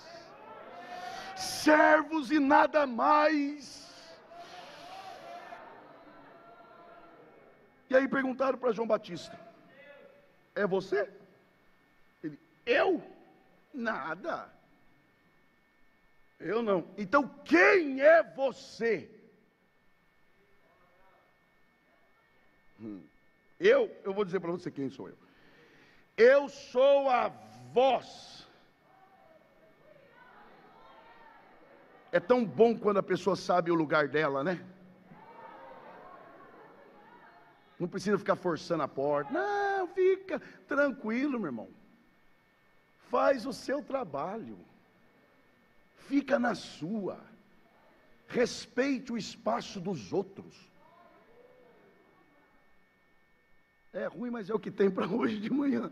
Servos e nada mais. E aí perguntaram para João Batista, é você? Ele, eu? Nada. Eu não. Então quem é você? Eu vou dizer para você quem sou eu. Eu sou a voz. É tão bom quando a pessoa sabe o lugar dela, né? Não precisa ficar forçando a porta. Não, fica tranquilo, meu irmão. Faz o seu trabalho. Fica na sua. Respeite o espaço dos outros. É ruim, mas é o que tem para hoje de manhã.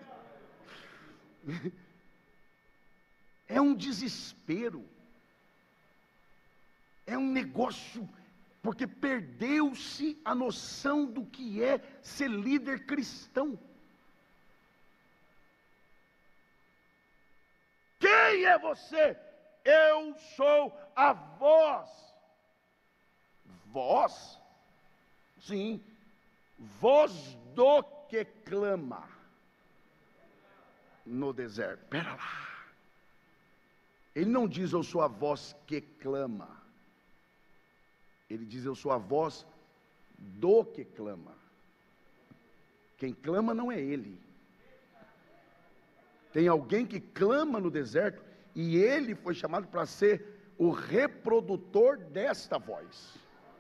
É um desespero. É um negócio... Porque perdeu-se a noção do que é ser líder cristão. Quem é você? Eu sou a voz. Voz? Sim. Voz do que clama no deserto. Espera lá. Ele não diz eu sou a voz que clama. Ele diz, eu sou a voz do que clama. Quem clama não é ele. Tem alguém que clama no deserto, e ele foi chamado para ser o reprodutor desta voz.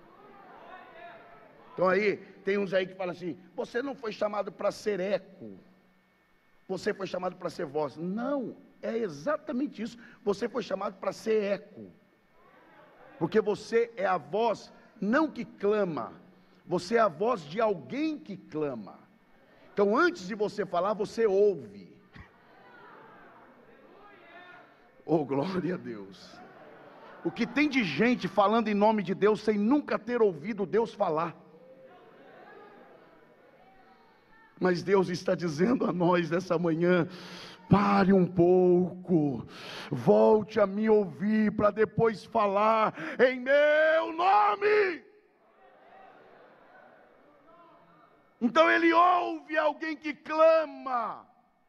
Então aí, tem uns aí que falam assim, você não foi chamado para ser eco. Você foi chamado para ser voz. Não, é exatamente isso. Você foi chamado para ser eco. Porque você é a voz, não que clama, você é a voz de alguém que clama. Então antes de você falar, você ouve. Oh, glória a Deus. O que tem de gente falando em nome de Deus, sem nunca ter ouvido Deus falar. Mas Deus está dizendo a nós nessa manhã, pare um pouco, volte a me ouvir para depois falar em meu nome. Então ele ouve alguém que clama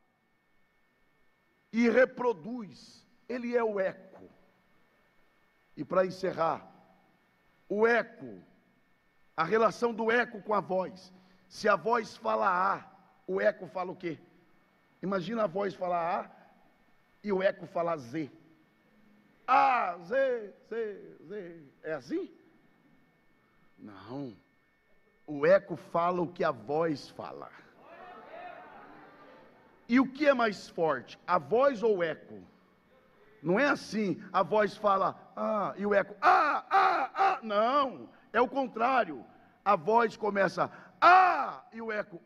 e reproduz. Ele é o eco. E para encerrar, o eco, a relação do eco com a voz. Se a voz fala A, o eco fala o quê? Imagina a voz falar A e o eco fala Z. A, Z, Z, Z. É assim? Não. O eco fala o que a voz fala. E o que é mais forte, a voz ou o eco? Não é assim, a voz fala e o eco não, é o contrário. A voz começa e o eco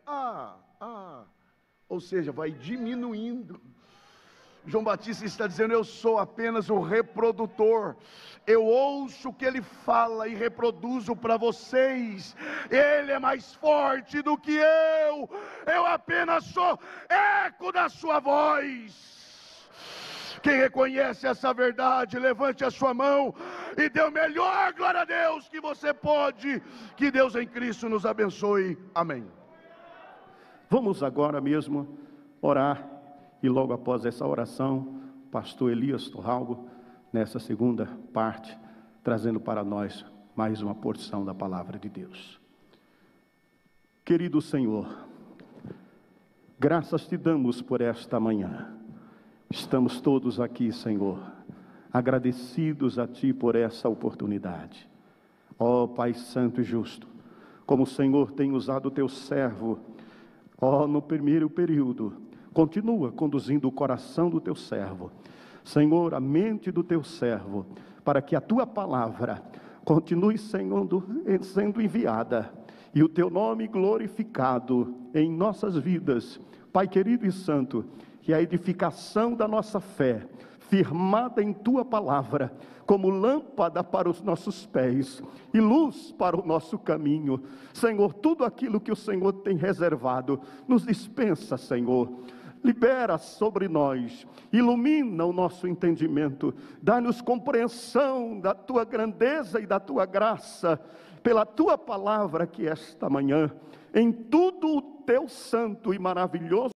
ou seja, vai diminuindo. João Batista está dizendo: eu sou apenas o reprodutor, eu ouço o que ele fala e reproduzo para vocês. Ele é mais forte do que eu apenas sou eco da sua voz. Quem reconhece essa verdade, levante a sua mão e dê o melhor glória a Deus que você pode. Que Deus em Cristo nos abençoe, amém. Vamos agora mesmo orar. E logo após essa oração, pastor Elias Torralbo, nessa segunda parte, trazendo para nós mais uma porção da palavra de Deus. Querido Senhor, graças te damos por esta manhã. Estamos todos aqui, Senhor, agradecidos a ti por essa oportunidade. Ó Pai Santo e Justo, como o Senhor tem usado o teu servo, no primeiro período, continua conduzindo o coração do teu servo, Senhor, a mente do teu servo, para que a tua palavra continue, Senhor, sendo enviada, e o teu nome glorificado em nossas vidas, Pai querido e santo, que a edificação da nossa fé, firmada em tua palavra, como lâmpada para os nossos pés e luz para o nosso caminho. Senhor, tudo aquilo que o Senhor tem reservado, nos dispensa, Senhor. Libera sobre nós, ilumina o nosso entendimento, dá-nos compreensão da tua grandeza e da tua graça, pela tua palavra que esta manhã, em tudo o teu santo e maravilhoso